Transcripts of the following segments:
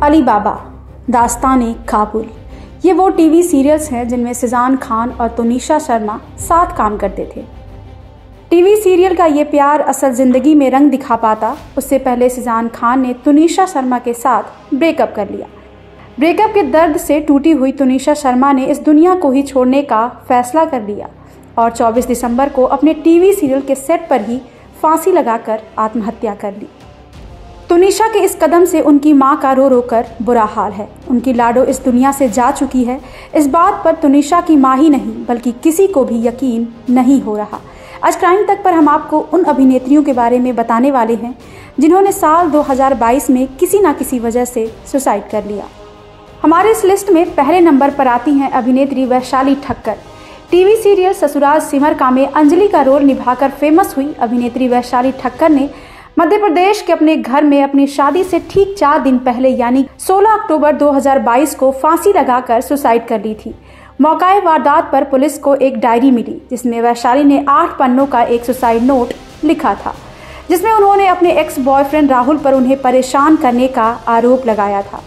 अली बाबा, दास्तान-ए-काबुल, ये वो TV serials हैं जिनमें सुजान खान और तुनिशा शर्मा साथ काम करते थे। टीवी सीरियल का ये प्यार असल ज़िंदगी में रंग दिखा पाता उससे पहले सुजान खान ने तुनिशा शर्मा के साथ ब्रेकअप कर लिया। ब्रेकअप के दर्द से टूटी हुई तुनिशा शर्मा ने इस दुनिया को ही छोड़ने का फैसला कर लिया और 24 दिसंबर को अपने टीवी सीरियल के सेट पर ही फांसी लगाकर आत्महत्या कर ली। तुनिशा के इस कदम से उनकी मां का रो रो कर बुरा हाल है। उनकी लाडो इस दुनिया से जा चुकी है। इस बात पर तुनिशा की मां ही नहीं बल्कि किसी को भी यकीन नहीं हो रहा। आज क्राइम तक पर हम आपको उन अभिनेत्रियों के बारे में बताने वाले हैं जिन्होंने साल 2022 में किसी न किसी वजह से सुसाइड कर लिया। हमारे इस लिस्ट में पहले नंबर पर आती हैं अभिनेत्री वैशाली ठक्कर। टीवी सीरियल ससुराल सिमर का में अंजलि का रोल निभाकर फेमस हुई अभिनेत्री वैशाली ठक्कर ने मध्य प्रदेश के अपने घर में अपनी शादी से ठीक 4 दिन पहले यानी 16 अक्टूबर 2022 को फांसी लगाकर सुसाइड कर ली थी। मौकाए वारदात पर पुलिस को एक डायरी मिली जिसमें वैशाली ने 8 पन्नों का एक सुसाइड नोट लिखा था, जिसमें उन्होंने अपने एक्स बॉयफ्रेंड राहुल पर उन्हें परेशान करने का आरोप लगाया था।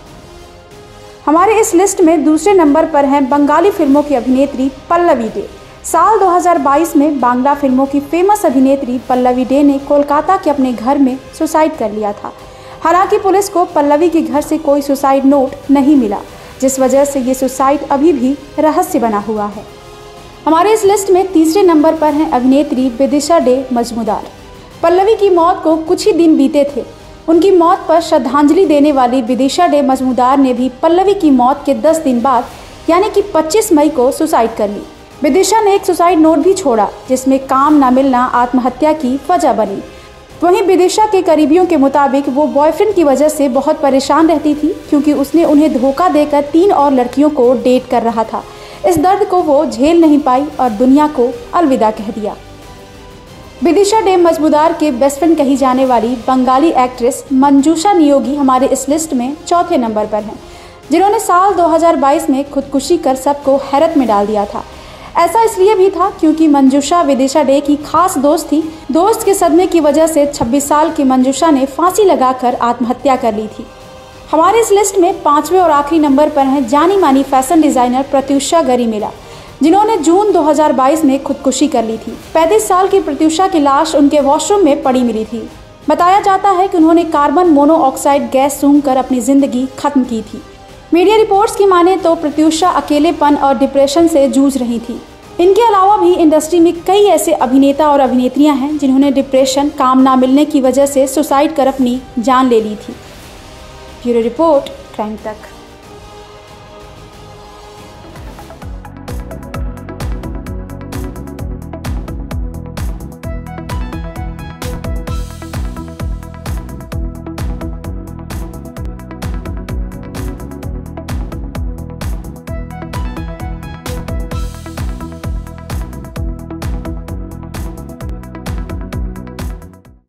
हमारे इस लिस्ट में दूसरे नंबर पर हैं बंगाली फिल्मों की अभिनेत्री पल्लवी डे। साल 2022 में बांग्ला फिल्मों की फेमस अभिनेत्री पल्लवी डे ने कोलकाता के अपने घर में सुसाइड कर लिया था। हालांकि पुलिस को पल्लवी के घर से कोई सुसाइड नोट नहीं मिला, जिस वजह से ये सुसाइड अभी भी रहस्य बना हुआ है। हमारे इस लिस्ट में तीसरे नंबर पर हैं अभिनेत्री बिदिशा डे मजमूदार। पल्लवी की मौत को कुछ ही दिन बीते थे। उनकी मौत पर श्रद्धांजलि देने वाली बिदिशा डे मजमूदार ने भी पल्लवी की मौत के 10 दिन बाद यानी कि 25 मई को सुसाइड कर ली। बिदिशा ने एक सुसाइड नोट भी छोड़ा जिसमें काम न मिलना आत्महत्या की वजह बनी। वहीं बिदिशा के करीबियों के मुताबिक वो बॉयफ्रेंड की वजह से बहुत परेशान रहती थी क्योंकि उसने उन्हें धोखा देकर 3 और लड़कियों को डेट कर रहा था। इस दर्द को वो झेल नहीं पाई और दुनिया को अलविदा कह दिया। बिदिशा डे मजमूदार के बेस्ट फ्रेंड कही जाने वाली बंगाली एक्ट्रेस मंजूषा नियोगी हमारे इस लिस्ट में चौथे नंबर पर हैं, जिन्होंने साल 2022 में खुदकुशी कर सबको हैरत में डाल दिया था। ऐसा इसलिए भी था क्योंकि मंजूषा बिदिशा डे की खास दोस्त थी। दोस्त के सदमे की वजह से 26 साल की मंजूषा ने फांसी लगाकर आत्महत्या कर ली थी। हमारे इस लिस्ट में 5वें और आखिरी नंबर पर हैं जानी मानी फैशन डिजाइनर प्रत्युषा गरिमेला, जिन्होंने जून 2022 में खुदकुशी कर ली थी। 35 साल की प्रत्युषा की लाश उनके वॉशरूम में पड़ी मिली थी। बताया जाता है कि उन्होंने कार्बन मोनोऑक्साइड गैस सूंघकर अपनी जिंदगी खत्म की थी। मीडिया रिपोर्ट्स की माने तो प्रत्युषा अकेलेपन और डिप्रेशन से जूझ रही थी। इनके अलावा भी इंडस्ट्री में कई ऐसे अभिनेता और अभिनेत्रियां हैं जिन्होंने डिप्रेशन, काम ना मिलने की वजह से सुसाइड कर अपनी जान ले ली थी। ब्यूरो रिपोर्ट, क्राइम तक।